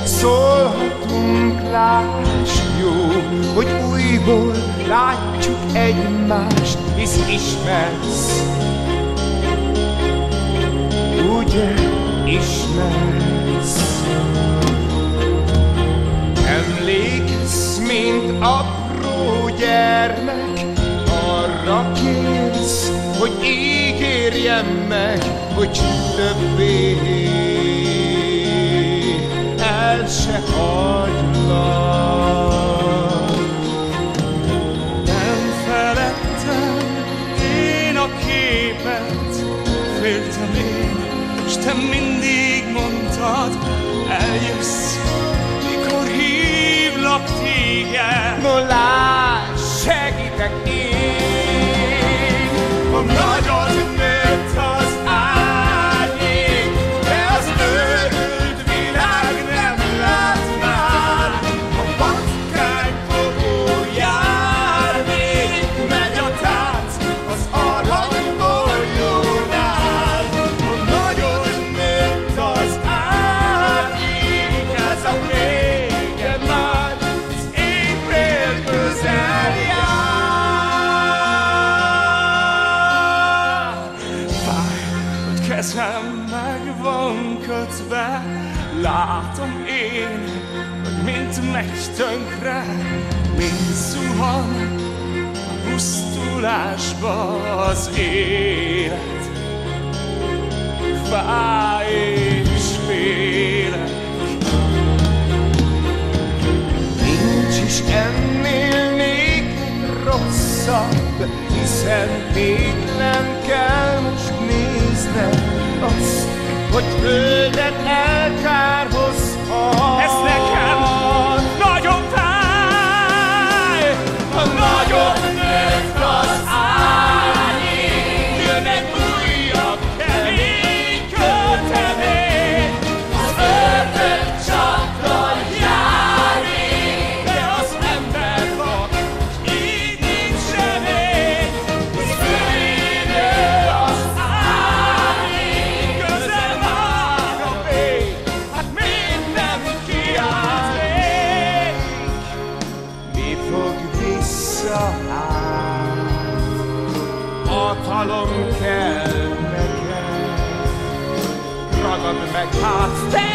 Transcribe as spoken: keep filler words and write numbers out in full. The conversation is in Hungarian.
szólhatunk, láss jó, hogy újból látjuk egymást, hisz ismersz, ugye ismersz. Emlékezz, mint apró gyermek, arra kérsz, hogy ígérjem meg, hogy többé el se hagylak. Nem feledtem én a képet, féltem én, s te mindig mondtad, eljössz, mikor hívlak téged. No láss, segítek én, ha nagyon nőtt az árnyék, de az őrült világ nem lát már. A patkányfogó jár még, megy a tánc az aranybolyónál. Ha nagyon nőtt az árnyék, ez a vége már, az éjfél közel jár. Fáj, hogy kezem meg van kötve, látom én, hogy mint megy tönkre, mint zuhan a pusztulásba az élet. Fáj és félek. Nincs is ennél néked rosszabb, hiszen még nem kell most nézned azt, hogy földet elkárhozhat. Ez nekem nagyon fáj, Ha nagyon nőtt az árnyék, jönnek újabb kemény kötemény. Az ördög csakra jár még, de az ember vak, így nincs remény. Hisz fölé az árnyék, közel már a vég, hát még nem kiállt. Mi fog visszaáll? Hatalom kell neked, ragad meg hát te